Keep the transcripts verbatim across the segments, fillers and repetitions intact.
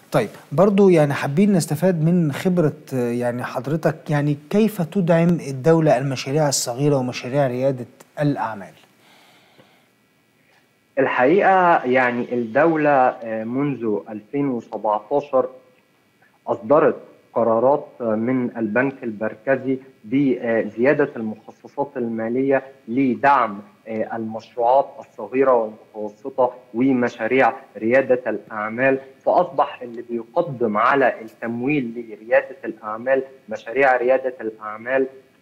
طيب برضو يعني حابين نستفاد من خبرة يعني حضرتك، يعني كيف تدعم الدولة المشاريع الصغيرة ومشاريع ريادة الأعمال؟ الحقيقة يعني الدولة منذ ألفين وسبعتاشر أصدرت قرارات من البنك المركزي بزيادة المخصصات المالية لدعم المشروعات الصغيرة والمتوسطة ومشاريع ريادة الأعمال. فأصبح اللي بيقدم على التمويل لريادة الأعمال، مشاريع ريادة الأعمال،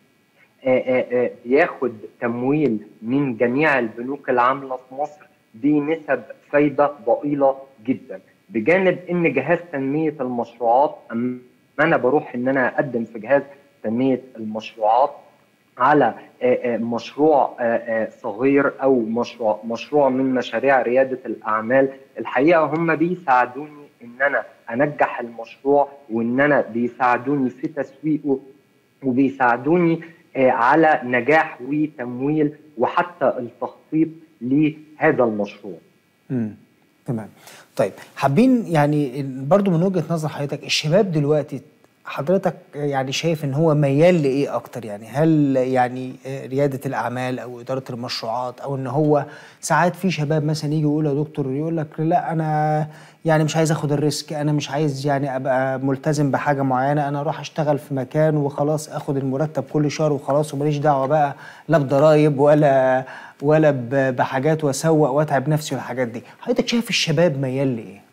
بياخد تمويل من جميع البنوك العاملة في مصر بنسب فايدة ضئيلة جدا، بجانب ان جهاز تنمية المشروعات، اما انا بروح ان انا اقدم في جهاز تنمية المشروعات على مشروع صغير او مشروع مشروع من مشاريع ريادة الاعمال، الحقيقة هم بيساعدوني ان انا انجح المشروع، وان انا بيساعدوني في تسويقه، وبيساعدوني على نجاح وتمويل وحتى التخطيط لهذا المشروع. امم تمام. طيب حابين يعني برضو من وجهة نظر حضرتك، الشباب دلوقتي حضرتك يعني شايف ان هو ميال لايه اكتر؟ يعني هل يعني ريادة الاعمال او ادارة المشروعات، او ان هو ساعات في شباب مثلا يجي يقول يا دكتور، يقول لك لا انا يعني مش عايز اخد الريسك، انا مش عايز يعني ابقى ملتزم بحاجة معينة، انا اروح اشتغل في مكان وخلاص اخد المرتب كل شهر وخلاص وماليش دعوة بقى لا بضرايب ولا ولا بحاجات واسوق واتعب نفسي والحاجات دي. حضرتك شايف الشباب ميال لايه؟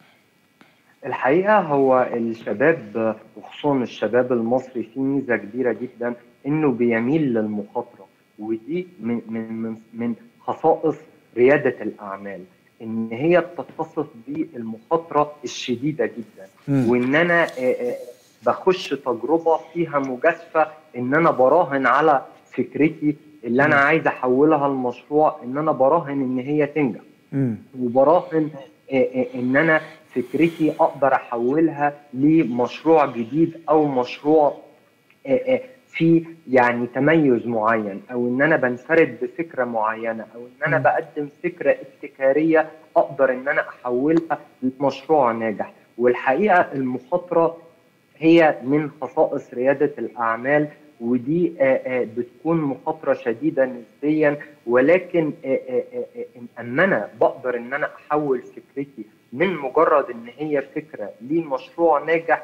الحقيقة هو الشباب وخصوصا الشباب المصري في ميزة كبيرة جدا، انه بيميل للمخاطرة، ودي من من من خصائص ريادة الأعمال، ان هي بتتصف بالمخاطرة الشديدة جدا، مم. وان انا بخش تجربة فيها مجازفة، ان انا براهن على فكرتي اللي انا مم. عايز احولها لمشروع، ان انا براهن ان هي تنجح، مم. وبراهن ان انا فكرتي اقدر احولها لمشروع جديد، او مشروع في يعني تميز معين، او ان انا بنفرد بفكره معينه، او ان انا بقدم فكره ابتكاريه اقدر ان انا احولها لمشروع ناجح. والحقيقه المخاطره هي من خصائص رياده الاعمال، ودي بتكون مخاطره شديده نسبيا، ولكن ان انا بقدر ان انا احول فكرتي من مجرد ان هي فكره لمشروع ناجح.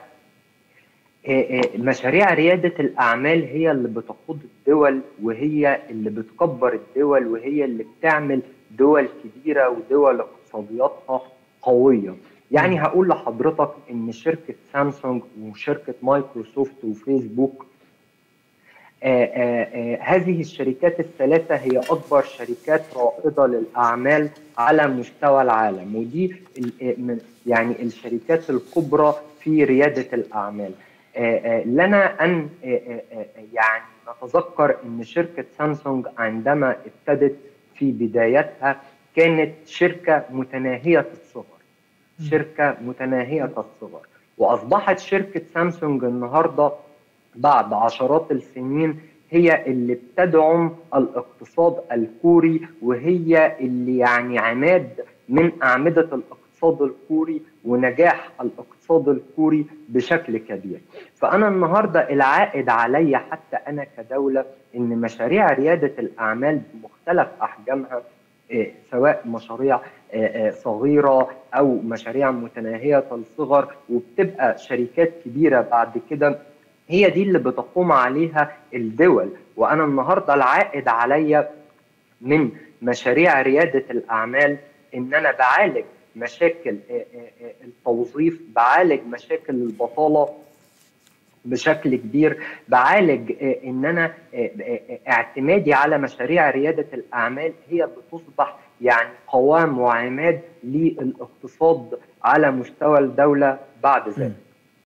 مشاريع ريادة الأعمال هي اللي بتقود الدول، وهي اللي بتكبر الدول، وهي اللي بتعمل دول كبيرة ودول اقتصادياتها قوية. يعني هقول لحضرتك إن شركة سامسونج وشركة مايكروسوفت وفيسبوك، آآ آآ هذه الشركات الثلاثة هي أكبر شركات رائدة للأعمال على مستوى العالم، ودي يعني الشركات الكبرى في ريادة الأعمال. لنا أن يعني نتذكر أن شركة سامسونج عندما ابتدت في بدايتها كانت شركة متناهية الصغر، شركة متناهية الصغر، وأصبحت شركة سامسونج النهاردة بعد عشرات السنين هي اللي بتدعم الاقتصاد الكوري، وهي اللي يعني عماد من أعمدة الاقتصاد الكوري ونجاح الاقتصاد الكوري بشكل كبير. فأنا النهاردة العائد علي حتى أنا كدولة إن مشاريع ريادة الأعمال بمختلف أحجامها، سواء مشاريع صغيرة أو مشاريع متناهية الصغر وبتبقى شركات كبيرة بعد كده، هي دي اللي بتقوم عليها الدول. وأنا النهاردة العائد عليا من مشاريع ريادة الأعمال إن أنا بعالج مشاكل التوظيف، بعالج مشاكل البطالة بشكل كبير، بعالج إن أنا اعتمادي على مشاريع ريادة الأعمال هي بتصبح يعني قوام وعماد للاقتصاد على مستوى الدولة بعد ذلك.